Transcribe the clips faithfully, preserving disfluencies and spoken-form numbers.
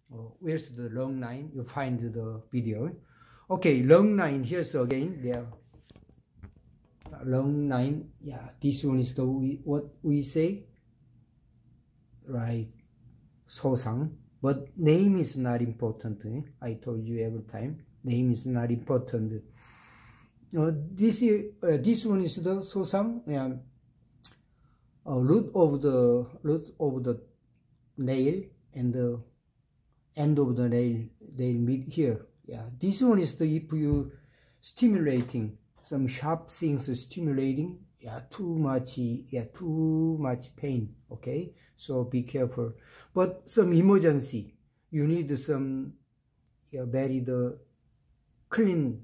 uh, where's the long line? You find the video. Okay, long line, here's again there. Long line, yeah, this one is the we, what we say, right? 소상, but name is not important. Eh? I told you every time, name is not important. Uh, this uh, this one is the 소상, yeah, uh, root of the root of the nail and the end of the nail nail meet here. Yeah, this one is the if you stimulating some sharp things stimulating. Yeah, too much. Yeah, too much pain. Okay, so be careful. But some emergency, you need some yeah very the clean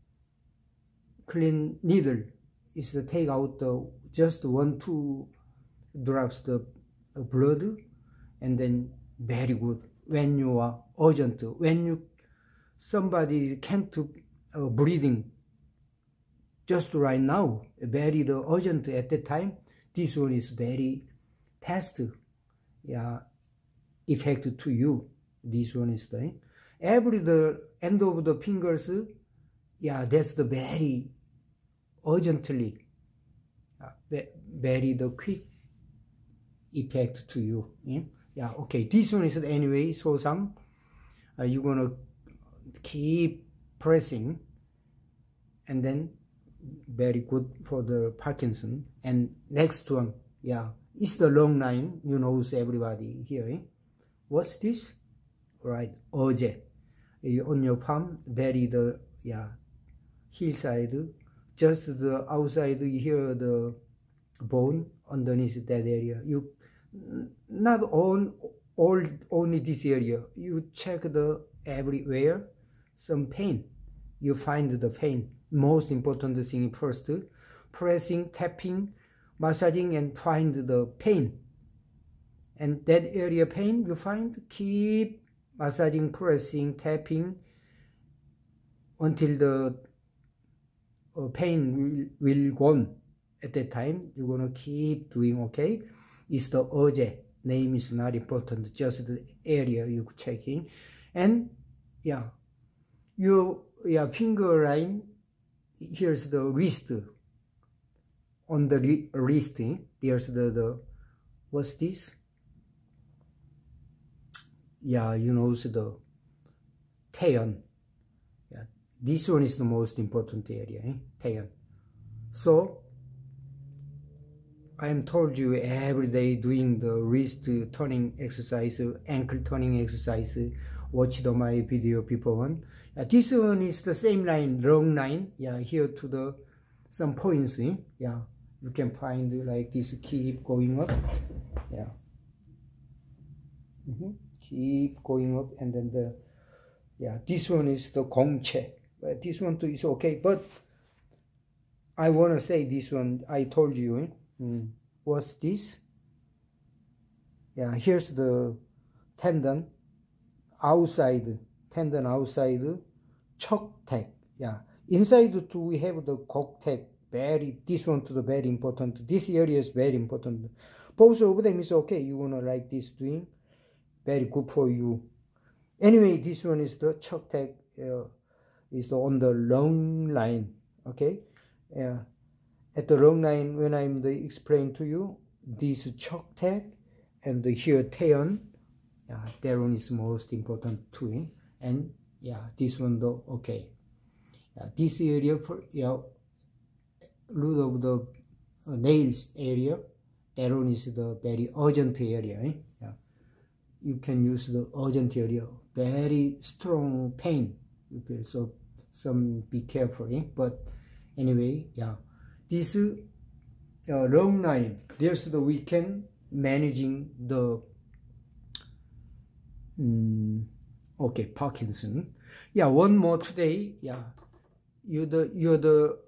clean needle is to take out the just one two drops the blood, and then very good when you are urgent, when you somebody can't uh, breathing just right now, very the urgent at that time, this one is very fast, yeah, effect to you. This one is the every the end of the fingers, yeah, that's the very urgently, uh, very the quick effect to you. Yeah, yeah, okay, this one is anyway. So some uh, you're gonna keep pressing, and then very good for the Parkinson. And next one, yeah, it's the long line. You know everybody here. Eh? What's this? Right, 어제 on your palm, very the yeah hillside, just the outside here the bone underneath that area. You not on all only this area. You check the everywhere some pain. You find the pain. Most important thing first, pressing, tapping, massaging, and find the pain. And that area pain you find, keep massaging, pressing, tapping until the uh, pain will, will gone. At that time, you're gonna keep doing, okay? It's the 어제. Name is not important, just the area you're checking. And yeah, your yeah, finger line, here's the wrist. On the wrist, there's the, the what's this? Yeah, you know, so the 태연. Yeah, this one is the most important area, eh? 태연. So I am told you every day doing the wrist turning exercise, ankle turning exercise. Watch the my video before one. Uh, this one is the same line, long line. Yeah, here to the some points. Eh? Yeah, you can find like this. Keep going up. Yeah. Mm-hmm. Keep going up, and then the yeah. This one is the 공채. But this one too is okay. But I wanna say this one. I told you. Eh? Mm. What's this? Yeah, here's the tendon. Outside, tendon outside, 척택. Yeah, inside too we have the 곡택. Very, this one to the very important. This area is very important. Both of them is okay. You wanna like this doing, very good for you. Anyway, this one is the 척택. Uh, is on the long line. Okay. Yeah. At the long line, when I'm the explain to you, this 척택 and the here 태연. Yeah, that one is most important too. Eh? And yeah, this one though, okay. Yeah, this area for yeah, root of the uh, nails area, that one is the very urgent area. Eh? Yeah, you can use the urgent area, very strong pain. You feel so some be careful. Eh? But anyway, yeah, this uh, long line. There's the we can managing the. Mm, okay, Parkinson. Yeah, one more today. Yeah, you're the you're the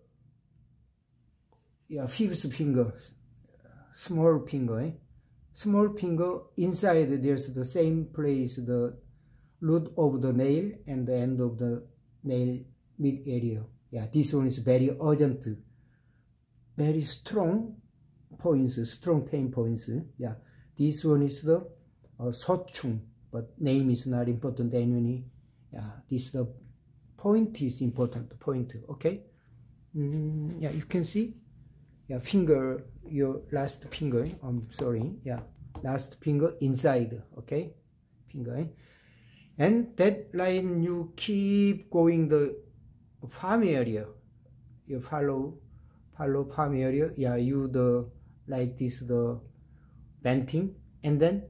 yeah fifth finger, small finger. Eh? Small finger inside. There's the same place the root of the nail and the end of the nail mid area. Yeah, this one is very urgent, very strong points, strong pain points. Yeah, this one is the uh, 서충. but name is not important anyway. Yeah, this the point is important, point, okay? Mm, yeah, you can see, yeah, finger, your last finger, I'm sorry, yeah, last finger inside, okay, finger, and that line you keep going the palm area, you follow, follow palm area, yeah, you the, like this, the bending, and then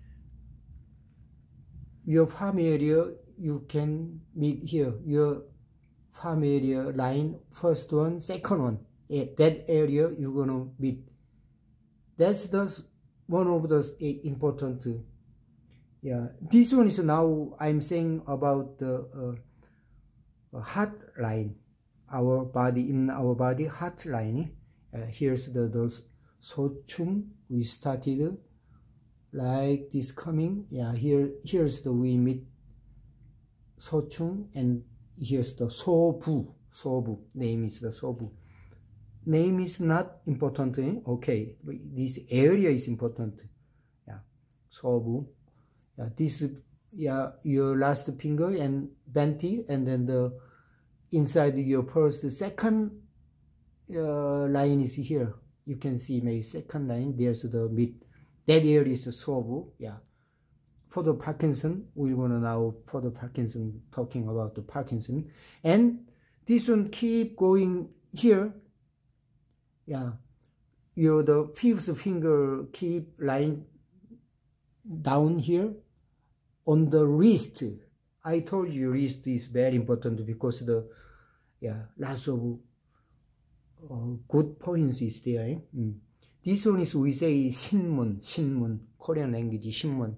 your palm area, you can meet here, your palm area line, first one, second one, yeah, that area you're gonna meet. That's the one of the important, uh, yeah, this one is now I'm saying about the uh, heart line, our body, in our body, heart line, uh, here's the those sochum, we started like this coming, yeah, here here's the we meet sochum, and here's the sobu, sobu, name is the sobu. Name is not important, eh? Okay, this area is important, yeah, sobu, yeah, this, yeah, your last finger and benti, and then the inside your first, second uh, line is here, you can see my second line, there's the mid, that area is sobu, yeah. For the Parkinson, we want to now for the Parkinson, talking about the Parkinson, and this one keep going here, yeah, your the fifth finger keep line down here on the wrist. I told you wrist is very important because the, yeah, lots of uh, good points is there, eh? mm. This one is, we say 신문, 신문, Korean language, 신문.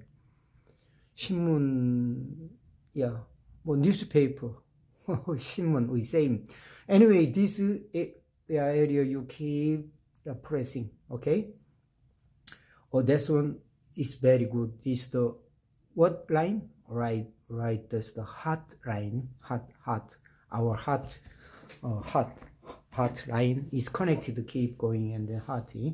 신문, yeah, well, newspaper, 신문, we say. Anyway, this uh, area you keep uh, pressing, okay? Oh, this one is very good. This is the, what line? Right, right, that's the heart line, heart, heart, our heart, uh, heart, heart line is connected to keep going, and then heart, yeah,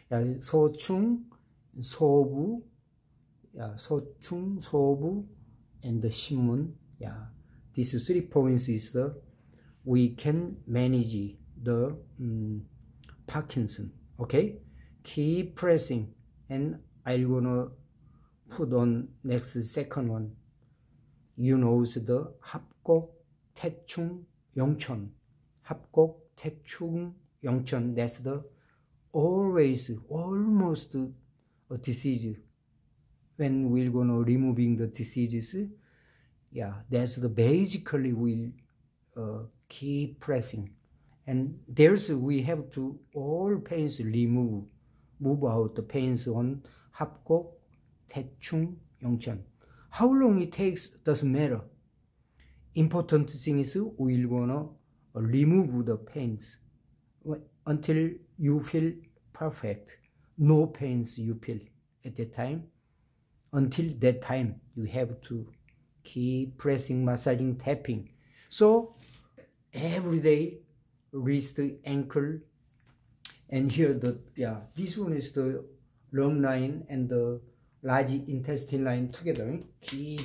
소충, 소부, yeah, 소충, 소부, and the 신문, yeah, these three points is the, we can manage the um, Parkinson, okay? Keep pressing, and I'm gonna put on next second one. You know the 합곡, 태충, 영천, 합곡, 태충, 영천. That's the always, almost a disease. When we're gonna removing the diseases, yeah, that's the basically we uh, keep pressing, and there's we have to all pains remove, move out the pains on 합곡, 태충, 영천. How long it takes doesn't matter. Important thing is we're gonna remove the pains until you feel perfect. No pains you feel at that time. Until that time, you have to keep pressing, massaging, tapping. So every day, wrist, ankle, and here the, yeah, this one is the lung line and the large intestine line together. Keep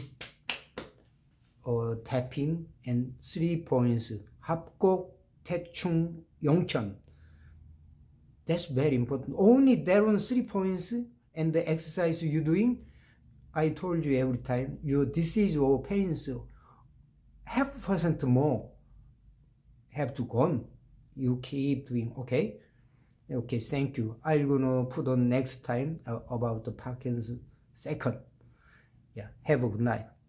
uh, tapping, and three points, 합곡, 태충, 영천. That's very important. Only there on three points, and the exercise you're doing, I told you every time, your disease or pains, half percent more have to gone. You keep doing, okay? Okay, thank you. I'm gonna put on next time uh, about the Parkinson's second. Yeah, have a good night.